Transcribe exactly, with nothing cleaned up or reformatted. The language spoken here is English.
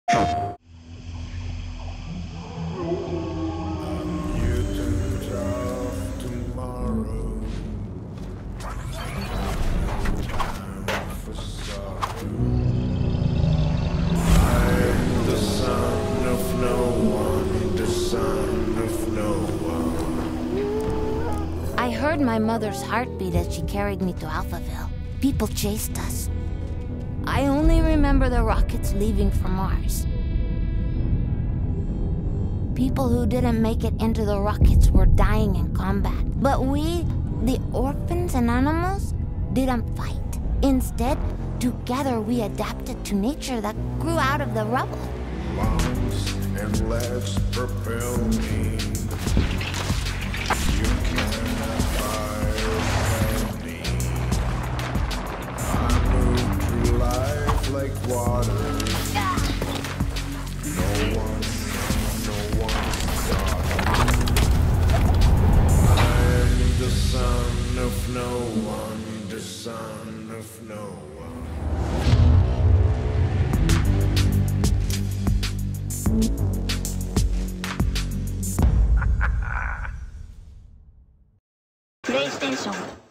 I heard my mother's heartbeat as she carried me to Alphaville. People chased us. I only remember the rockets leaving for Mars. People who didn't make it into the rockets were dying in combat. But we, the orphans and animals, didn't fight. Instead, together we adapted to nature that grew out of the rubble. Lungs and legs propel me. You cannot fire me. I move through life like water. No one, no one stops. I'm the son of no one, the son of no one. PlayStation.